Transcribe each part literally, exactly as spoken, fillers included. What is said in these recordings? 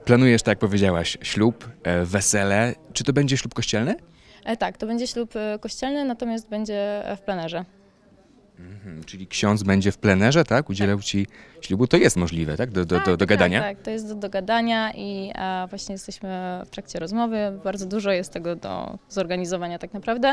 Planujesz, tak jak powiedziałaś, ślub, e, wesele. Czy to będzie ślub kościelny? E, tak, to będzie ślub e, kościelny, natomiast będzie w plenerze. Mhm, czyli ksiądz będzie w plenerze, tak? Udzielał ci ślubu. To jest możliwe, tak? Do, do, do, do gadania? Tak, tak, to jest do dogadania i e, właśnie jesteśmy w trakcie rozmowy. Bardzo dużo jest tego do zorganizowania tak naprawdę.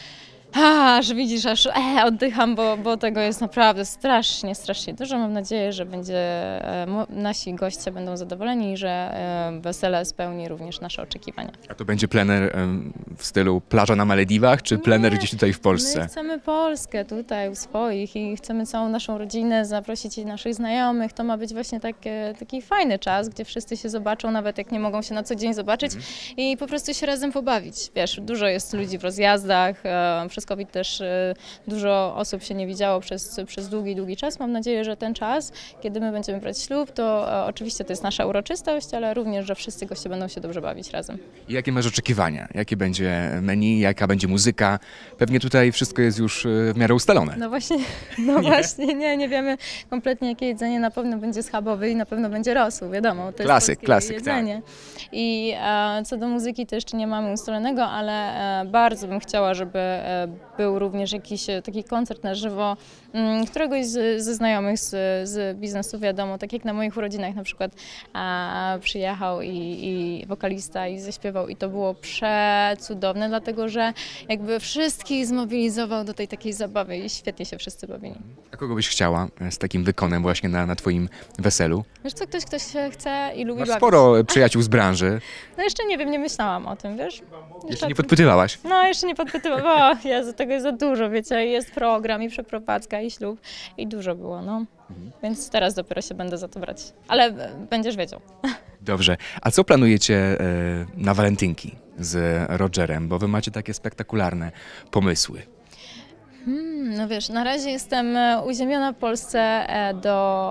A, że widzisz, aż e, oddycham, bo, bo tego jest naprawdę strasznie, strasznie dużo. Mam nadzieję, że będzie, e, mo, nasi goście będą zadowoleni i że e, wesele spełni również nasze oczekiwania. A to będzie plener em, w stylu plaża na Malediwach, czy plener Nie, gdzieś tutaj w My Polsce? chcemy Polskę tutaj u swoich i chcemy całą naszą rodzinę zaprosić i naszych znajomych. To ma być właśnie taki, taki fajny czas, gdzie wszyscy się zobaczą, nawet jak nie mogą się na co dzień zobaczyć i po prostu się razem pobawić. Wiesz, dużo jest ludzi w rozjazdach, e, przez COVID też e, dużo osób się nie widziało przez, przez długi, długi czas. Mam nadzieję, że ten czas, kiedy my będziemy brać ślub, to e, oczywiście to jest nasza uroczystość, ale również, że wszyscy goście będą się dobrze bawić razem. I jakie masz oczekiwania? Jakie będzie menu, jaka będzie muzyka? Pewnie tutaj wszystko jest już e, w miarę ustalone. No właśnie, no właśnie, nie, nie wiemy kompletnie jakie jedzenie, na pewno będzie schabowy i na pewno będzie rosół, wiadomo, to Klasyk, jest polskie klasyk, jedzenie. I e, co do muzyki to jeszcze nie mamy ustalonego, ale e, bardzo bym chciała, żeby e, był również jakiś e, taki koncert na żywo, m, któregoś z, ze znajomych z, z biznesu, wiadomo, tak jak na moich urodzinach na przykład e, przyjechał i, i wokalista i zaśpiewał i to było przecudowne, dlatego że jakby wszystkich zmobilizował do tej takiej zabawy i świetnie się wszyscy bawili. A kogo byś chciała e, z takim wykonem właśnie na, na twoim weselu? Wiesz co, ktoś, ktoś się chce i lubi Masz bawić. sporo przyjaciół z branży. No jeszcze nie wiem, nie myślałam o tym, wiesz? Jeszcze nie podpytywałaś. No jeszcze nie podpytywałam, bo Jezu, tego jest za dużo, wiecie, jest program i przeprowadzka i ślub i dużo było, no. Więc teraz dopiero się będę za to brać, ale e, będziesz wiedział. Dobrze. A co planujecie e, na walentynki z Rogerem? Bo wy macie takie spektakularne pomysły. Hmm, no wiesz, na razie jestem e, uziemiona w Polsce e, do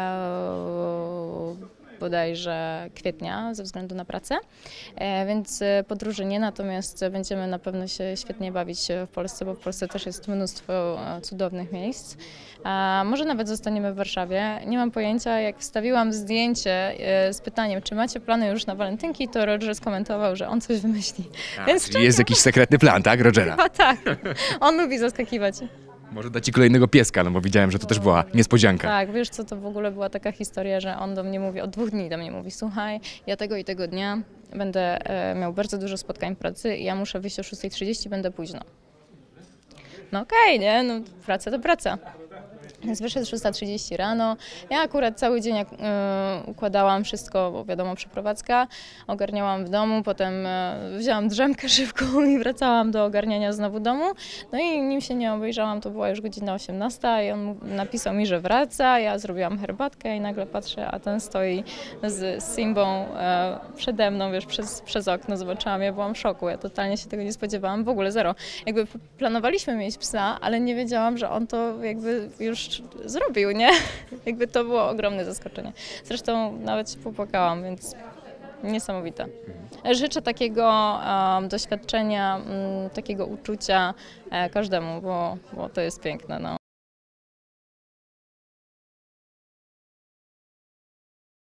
e, bodajże kwietnia ze względu na pracę, e, więc e, podróży nie, natomiast będziemy na pewno się świetnie bawić w Polsce, bo w Polsce też jest mnóstwo e, cudownych miejsc. A może nawet zostaniemy w Warszawie. Nie mam pojęcia, jak wstawiłam zdjęcie e, z pytaniem, czy macie plany już na walentynki, to Roger skomentował, że on coś wymyśli. A, Więc czyli jest jakiś sekretny plan, tak, Rogera? chyba tak, on lubi zaskakiwać. Może da ci kolejnego pieska, no bo widziałem, że to też była niespodzianka. Tak, wiesz co, to w ogóle była taka historia, że on do mnie mówi, od dwóch dni do mnie mówi, słuchaj, ja tego i tego dnia będę e, miał bardzo dużo spotkań w pracy i ja muszę wyjść o szósta trzydzieści, będę późno. No okej, okay, nie, no praca to praca. Więc wyszedł szósta trzydzieści rano. Ja akurat cały dzień jak, y, układałam wszystko, bo wiadomo, przeprowadzka. Ogarniałam w domu, potem y, wzięłam drzemkę szybką i wracałam do ogarniania znowu domu. No i nim się nie obejrzałam, to była już godzina osiemnasta i on napisał mi, że wraca. Ja zrobiłam herbatkę i nagle patrzę, a ten stoi z Simbą y, przede mną, wiesz, przez, przez okno. Zobaczyłam, ja byłam w szoku. Ja totalnie się tego nie spodziewałam, w ogóle zero. Jakby planowaliśmy mieć psa, ale nie wiedziałam, że on to jakby już zrobił, nie? Jakby to było ogromne zaskoczenie. Zresztą nawet się popłakałam, więc niesamowite. Życzę takiego um, doświadczenia, um, takiego uczucia e, każdemu, bo, bo to jest piękne. No.